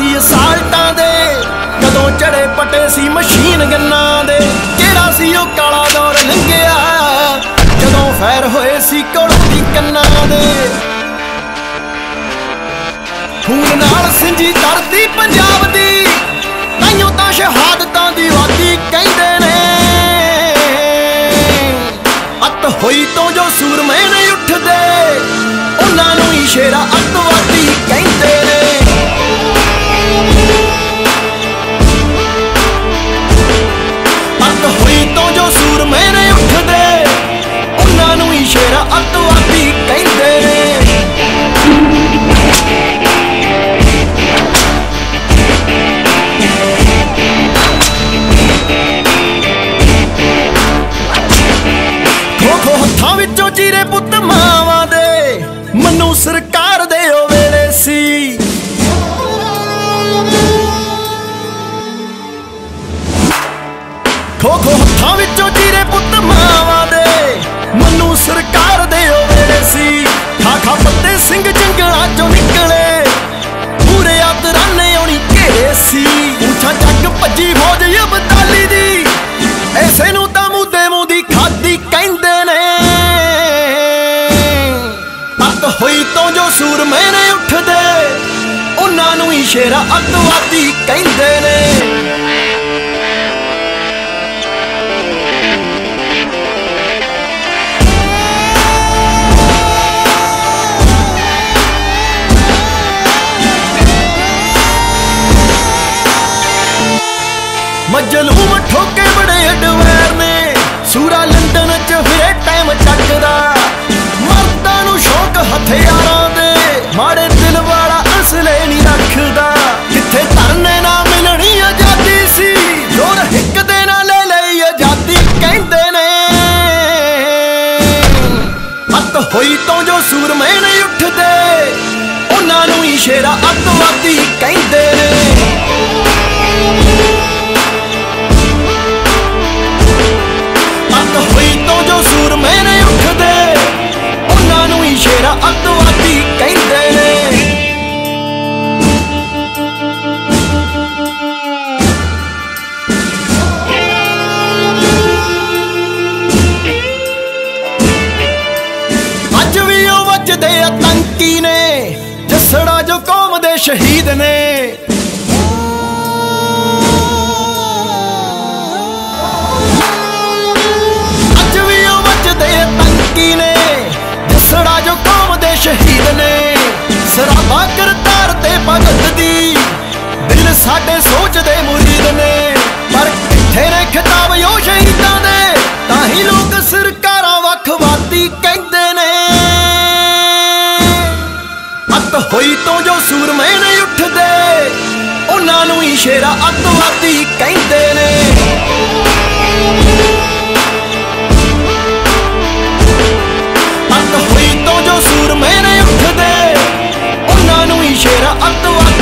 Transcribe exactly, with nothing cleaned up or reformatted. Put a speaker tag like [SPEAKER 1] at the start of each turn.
[SPEAKER 1] ਸੀ ਅਸਾਲਟਾਂ ਦੇ, ਕਦੋਂ ਚੜੇ ਪਟੇ ਸੀ ਮਸ਼ੀਨ ਗੰਨਾਂ ਦੇ। ਕਿਹੜਾ ਸੀ ਉਹ ਕਾਲਾ ਦੌਰ ਲੰਘਿਆ, ਜਦੋਂ ਫੈਰ ਹੋਏ ਸੀ ਕੋਲੋਂ ਦੀ ਕੰਨਾਂ ਦੇ। ਖੂਨ ਨਾਲ ਸਿੰਜੀ ਧਰਤੀ ਪੰਜਾਬ ਦੀ, ਤਾਈਓ ਤਾਂ ਸ਼ਹਾਦਤਾਂ ਦੀ ਵਾਦੀ ਕਹਿੰਦੇ ਨੇ। ਅੱਤ ਹੋਈ ਤੋਂ ਜੋ ਸੂਰਮੇ ਨਹੀਂ ਉੱਠਦੇ, ਉਹਨਾਂ ਨੂੰ ਹੀ ਸ਼ੇਰਾ ਅੱਤਵਾਦੀ ਕਹਿੰਦੇ ਨੇ। ਅੱਤ ਹੋਈ ਤੋਂ ਜੋ ਸੂਰਮੇ ਨਹੀਂ ਉੱਠਦੇ, ਉਹਨਾਂ ਨੂੰ ਹੀ ਸ਼ੇਰਾ ਅੱਤਵਾਦੀ ਕਹਿੰਦੇ ਨੇ। ਹੱਥਾਂ ਵਿੱਚੋਂ ਚੀਰੇ ਪੁੱਤ ਮਾਵਾਂ ਦੇ, ਮੈਨੂੰ ਸਰਕਾਰ ਦੇ ਉਹ ਵੇਲੇ ਸੀ। ਖੋ ਖੋ ਹੱਥਾਂ ਵਿੱਚੋਂ ਚੀਰੇ ਪੁੱਤ ਮਾਵਾਂ ਦੇ, ਮੈਨੂੰ ਸਰਕਾਰ ਦੇ ਉਹ ਵੇਲੇ ਸੀ। ਖਾ ਖਾ ਪੱਤੇ ਸਿੰਘ ਜੰਗਲਾਂ ਚੋਂ ਨਿਕਲੇ, ਪੂਰੇ ਆਦਰਾਨੇ ਆਉਣੀ ਘੇਰੇ ਸੀ। ਉੱਠਾ ਜੱਗ ਭੱਜੀ ਫੌਜ ਅਬਦਾਲੀ ਦੀ, ਐਸੇ ਨੂੰ ਤਾਂ ਮੂਦੇ ਮੂੰਹ ਦੀ ਖਾਦੀ ਕਹਿੰਦੇ ਨੇ। ਅੱਤ ਹੋਈ ਤੋਂ ਜੋ ਸੂਰਮੇ ਨੇ ਉੱਠਦੇ, ਉਹਨਾਂ ਨੂੰ ਹੀ ਸ਼ੇਰਾ ਅੱਤਵਾਦੀ ਕਹਿੰਦੇ ਨੇ। ਮਜਲੂਮ ਠੋਕੇ ਬੜੇ ਅਡਵੈਰ ਨੇ, ਸੂਰਾ ਲੰਡਨ ਚ ਫਿਰੇ ਟਾਈਮ ਚੱਕਦਾ। ਮਰਦਾਂ ਨੂੰ ਸ਼ੌਕ ਹਥਿਆਰਾਂ ਦੇ, ਮਾੜੇ ਦਿਲ ਵਾਲਾ ਅਸਲੇ ਨਹੀਂ ਰੱਖਦਾ। ਕਿੱਥੇ ਧਰਨੇ ਨਾ ਮਿਲਣੀ ਆਜ਼ਾਦੀ ਸੀ, ਜ਼ੋਰ ਹਿੱਕ ਦੇ ਨਾਲ ਲੈ ਲਈ ਆਜ਼ਾਦੀ ਕਹਿੰਦੇ ਨੇ। ਅੱਤ ਹੋਈ ਤੋਂ ਜੋ ਸੂਰਮੇ ਨਹੀਂ ਉੱਠਦੇ, ਉਹਨਾਂ ਨੂੰ ਹੀ ਸ਼ੇਰਾ ਅੱਤਵਾਦੀ ਕਹਿੰਦੇ ਨੇ। ਹੋਈ ਤੋਂ ਜੋ ਸੂਰਮੇ ਨੇ ਉੱਠਦੇ, ਉਹਨਾਂ ਨੂੰ ਹੀ ਸ਼ੇਰਾ ਅੱਤਵਾਦੀ ਕਹਿੰਦੇ ਨੇ। ਅੱਜ ਵੀ ਉਹ ਵੱਜਦੇ ਆਤੰਕੀ ਨੇ, ਜੱਸੜਾ ਜੋ ਕੌਮ ਦੇ ਸ਼ਹੀਦ ਨੇ। ਜੱਸੜਾ ਜੋ ਕੌਮ ਦੇ ਸ਼ਹੀਦ ਨੇ, ਸਰਾਬਾ ਕਰਤਾਰ ਤੇ ਭਗਤ ਦੀ, ਦਿਲ ਸਾਡੇ ਸੋਚਦੇ ਮੁਰੀਦ ਨੇ। ਪਰ ਕਿੱਥੇ ਨੇ ਖਿਤਾਬ ਉਹ ਸ਼ਹੀਦਾਂ ਦੇ, ਤਾਂ ਹੀ ਲੋਕ ਸਰਕਾਰਾਂ ਵੱਖਵਾਦੀ ਕਹਿੰਦੇ ਨੇ। ਅੱਤ ਹੋਈ ਤੋਂ ਜੋ ਸੂਰਮੇ ਨਹੀਂ ਉੱਠਦੇ, ਉਹਨਾਂ ਨੂੰ ਹੀ ਸ਼ੇਰਾ ਅੱਤਵਾਦੀ ਕਹਿੰਦੇ ਨੇ। ਸੂਰਮੇ ਨੇ ਉੱਠਦੇ, ਉਹਨਾਂ ਨੂੰ ਹੀ ਸ਼ੇਰਾ ਅੱਤਵਾਦੀ